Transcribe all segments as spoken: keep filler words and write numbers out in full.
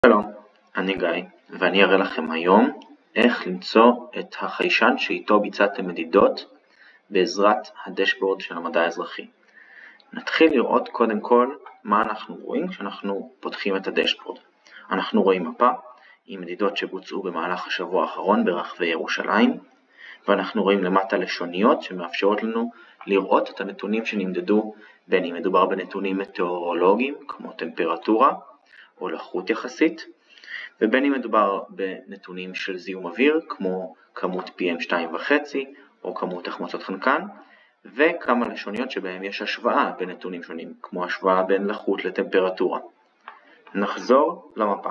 שלום, אני גיא, ואני אראה לכם היום איך למצוא את החיישן שאיתו ביצעתם מדידות בעזרת הדשבורד של המדע האזרחי. נתחיל לראות קודם כל מה אנחנו רואים כשאנחנו פותחים את הדשבורד. אנחנו רואים מפה עם מדידות שבוצעו במהלך השבוע האחרון ברחבי ירושלים, ואנחנו רואים למטה לשוניות שמאפשרות לנו לראות את הנתונים שנמדדו, בין אם מדובר בנתונים מטאורולוגיים כמו טמפרטורה או לחות יחסית, ובין אם מדובר בנתונים של זיהום אוויר כמו כמות פי אם שתיים וחצי או כמות תחמוצות חנקן, וכמה לשוניות שבהם יש השוואה בין נתונים שונים כמו השוואה בין לחות לטמפרטורה. נחזור למפה.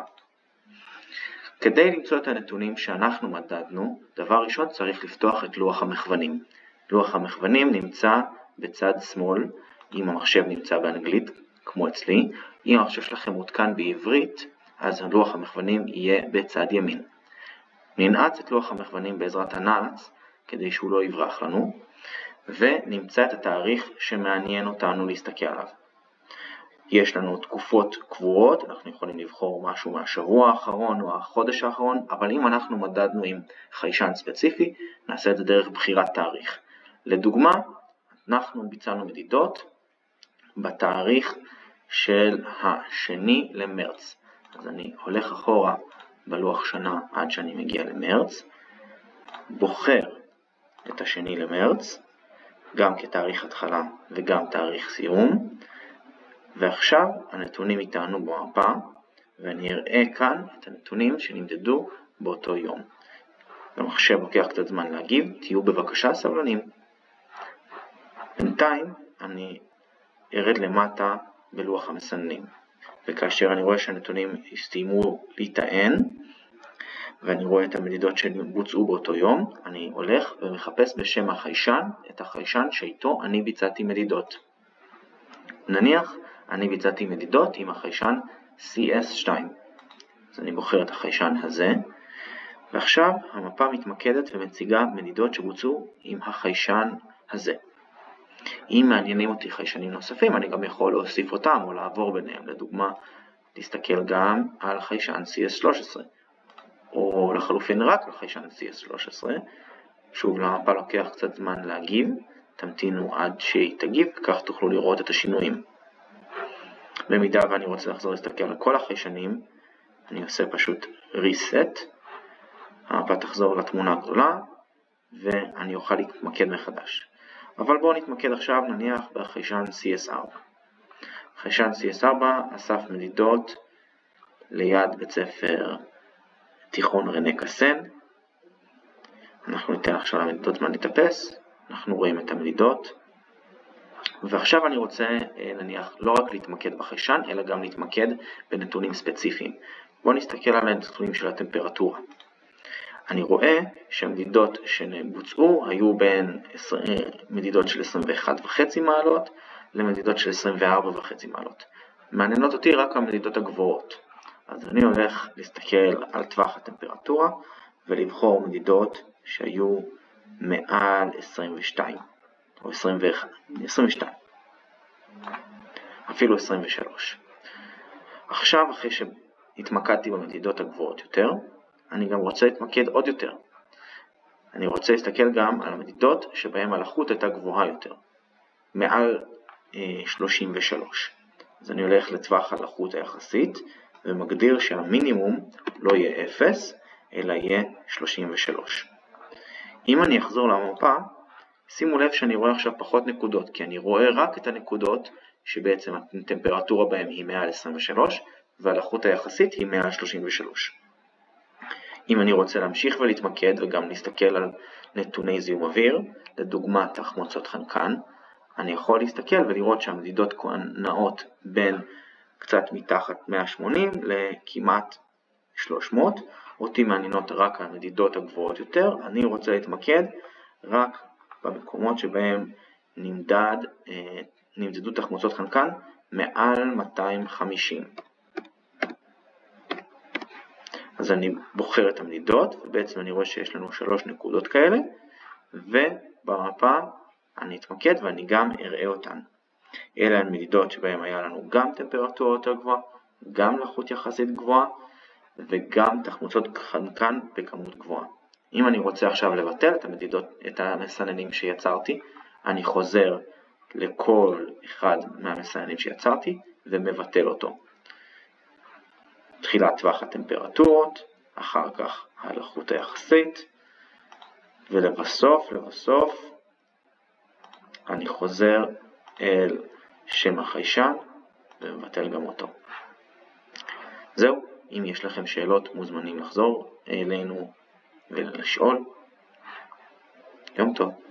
כדי למצוא את הנתונים שאנחנו מדדנו, דבר ראשון צריך לפתוח את לוח המכוונים. לוח המכוונים נמצא בצד שמאל, אם המחשב נמצא באנגלית כמו אצלי. אם המחשב שלכם מותקן בעברית, אז לוח המכוונים יהיה בצד ימין. ננעץ את לוח המכוונים בעזרת הנעץ כדי שהוא לא יברח לנו, ונמצא את התאריך שמעניין אותנו להסתכל עליו. יש לנו תקופות קבועות, אנחנו יכולים לבחור משהו מהשבוע האחרון או החודש האחרון, אבל אם אנחנו מדדנו עם חיישן ספציפי, נעשה את זה דרך בחירת תאריך. לדוגמה, אנחנו ביצענו מדידות בתאריך של השני למרץ. אז אני הולך אחורה בלוח שנה עד שאני מגיע למרץ, בוחר את השני למרץ, גם כתאריך התחלה וגם תאריך סיום, ועכשיו הנתונים איתנו במפה, ואני אראה כאן את הנתונים שנמדדו באותו יום. למחשב לוקח קצת זמן להגיב, תהיו בבקשה סבלנים. בינתיים אני ארד למטה בלוח המסננים, וכאשר אני רואה שהנתונים הסתיימו להיטען, ואני רואה את המדידות שבוצעו באותו יום, אני הולך ומחפש בשם החיישן את החיישן שאיתו אני ביצעתי מדידות. נניח אני ביצעתי מדידות עם החיישן סי אס שתיים. אז אני בוחר את החיישן הזה, ועכשיו המפה מתמקדת ומציגה מדידות שבוצעו עם החיישן הזה. אם מעניינים אותי חיישנים נוספים, אני גם יכול להוסיף אותם או לעבור ביניהם. לדוגמה, להסתכל גם על חיישן סי אס שלוש עשרה, או לחלופין רק על חיישן סי אס שלוש עשרה. שוב, למפה לוקח קצת זמן להגיב, תמתינו עד שהיא תגיב, כך תוכלו לראות את השינויים. במידה ואני רוצה לחזור להסתכל על כל החיישנים, אני עושה פשוט reset, המפה תחזור לתמונה הגדולה, ואני אוכל להתמקד מחדש. אבל בואו נתמקד עכשיו נניח בחיישן סי אס ארבע. חיישן סי אס ארבע אסף מדידות ליד בית ספר תיכון רנה קסן. אנחנו ניתן עכשיו למדידות זמן להתאפס, אנחנו רואים את המדידות. ועכשיו אני רוצה נניח לא רק להתמקד בחיישן, אלא גם להתמקד בנתונים ספציפיים. בואו נסתכל על הנתונים של הטמפרטורה. אני רואה שהמדידות שבוצעו היו בין מדידות של עשרים ואחת וחצי מעלות למדידות של עשרים וארבע וחצי מעלות. מעניינות אותי רק המדידות הגבוהות. אז אני הולך להסתכל על טווח הטמפרטורה ולבחור מדידות שהיו מעל עשרים ושתיים או עשרים ואחת, עשרים ושתיים, אפילו עשרים ושלוש. עכשיו, אחרי שהתמקדתי במדידות הגבוהות יותר, אני גם רוצה להתמקד עוד יותר. אני רוצה להסתכל גם על המדידות שבהן הלחות הייתה גבוהה יותר, מעל אה, שלושים ושלוש. אז אני הולך לטווח הלחות היחסית, ומגדיר שהמינימום לא יהיה אפס, אלא יהיה שלושים ושלוש. אם אני אחזור למפה, שימו לב שאני רואה עכשיו פחות נקודות, כי אני רואה רק את הנקודות שבעצם הטמפרטורה בהן היא מעל עשרים ושלוש, והלחות היחסית היא מעל שלושים ושלוש. אם אני רוצה להמשיך ולהתמקד וגם להסתכל על נתוני זיהום אוויר, לדוגמה תחמוצות חנקן, אני יכול להסתכל ולראות שהמדידות נעות בין קצת מתחת מאה ושמונים לכמעט שלוש מאות. אותי מעניינות רק המדידות הגבוהות יותר, אני רוצה להתמקד רק במקומות שבהם נמדד, נמדדו תחמוצות חנקן מעל מאתיים וחמישים. אז אני בוחר את המדידות, ובעצם אני רואה שיש לנו שלוש נקודות כאלה, ובמפה אני אתמקד ואני גם אראה אותן. אלה הן מדידות שבהן היה לנו גם טמפרטורה יותר גבוהה, גם לחות יחסית גבוהה, וגם תחמוצות חנקן בכמות גבוהה. אם אני רוצה עכשיו לבטל את המדידות, את המסננים שיצרתי, אני חוזר לכל אחד מהמסננים שיצרתי ומבטל אותו. תחילת טווח הטמפרטורות, אחר כך הלחות היחסית, ולבסוף, לבסוף, אני חוזר אל שם החיישן ומבטל גם אותו. זהו, אם יש לכם שאלות מוזמנים לחזור אלינו ולשאול. יום טוב.